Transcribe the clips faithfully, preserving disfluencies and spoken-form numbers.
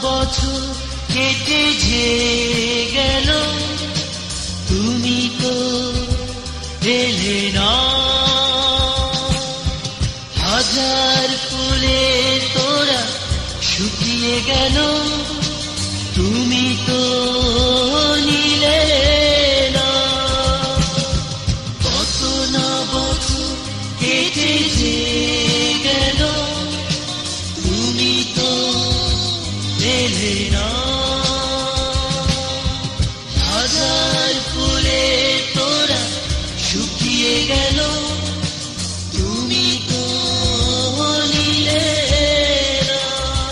বছর কেটে যে গেল তুমি তো এলে না। হাজার ফুলে তোরা শুকিয়ে গেল তুমি তো নিলে না। কত না বছর কেটে যে গেল তুমি তো এলে না। হাজার ফুলে তোরা শুকিয়ে গেল তুমি তো নিলে না।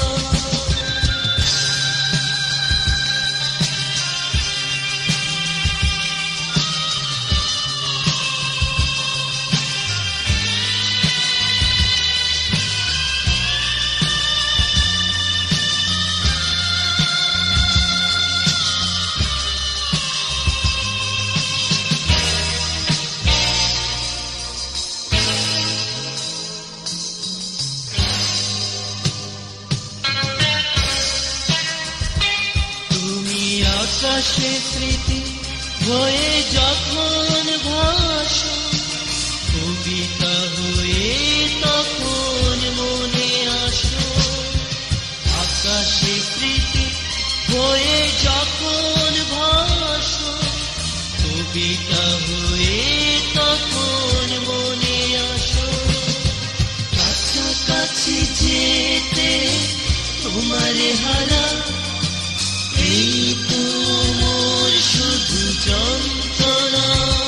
আকাশে স্মৃতি হয়ে যখন ভাসো কবিতা হয়ে তখন মনে আসো। আকাশে স্মৃতি হয়ে যখন ভাসো কবিতা হয়ে তখন মনে আসো। কাছাকাছি যেতে তোমারে হারা এই তো মোর শুধু যন্ত্রণা।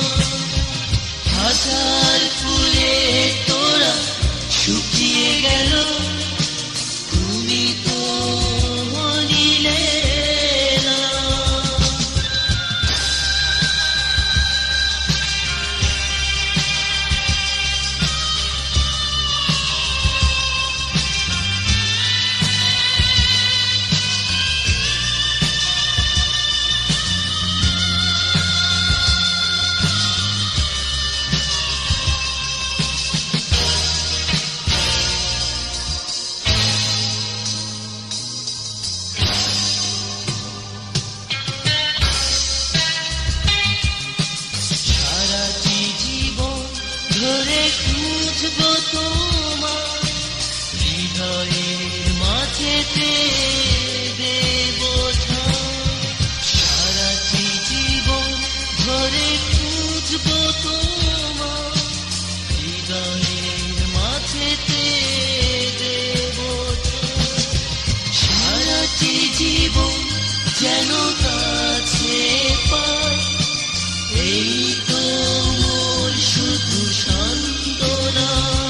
হাজার ফুলে তোরা শুকিয়ে গেল তুমি তো নিলে না। ধরে খুঁজবো তোমার হৃদয়ের মাঝেতে দেবো ঠাঁই। সারাটি জীবন ধরে খুঁজবো তোমার হৃদয়ের মাঝেতে দেবো ঠাঁই। সারাটি জীবন যেন কাছে পাই এই তো মোর শুধু সান্ত্বনা।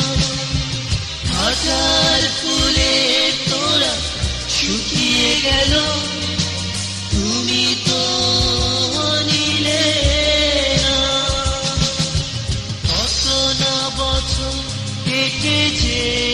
হাজার ফুলে তোরা শুকিয়ে গেল তুমি তো নিলে না। কত না বছর কেটে যে